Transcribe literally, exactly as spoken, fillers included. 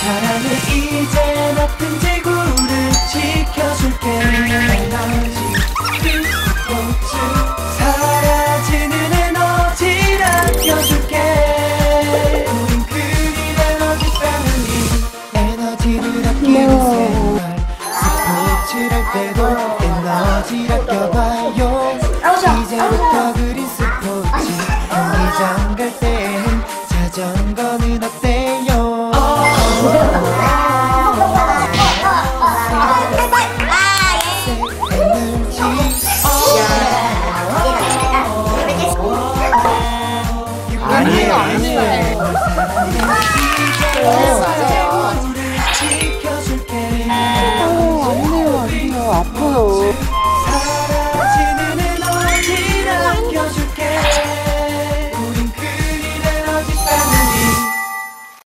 사랑은 이젠 아픈 지구를 지켜줄게. 에너지 스포츠 사라지는 에너지를 아껴줄게. 우린 그린 에너지 패밀리. 에너지를 아끼는 생활. 스포츠를 할 때도 에너지 아껴봐요. 이제부터 그린 스포츠. 경기장 갈 땐 자전거는 어때?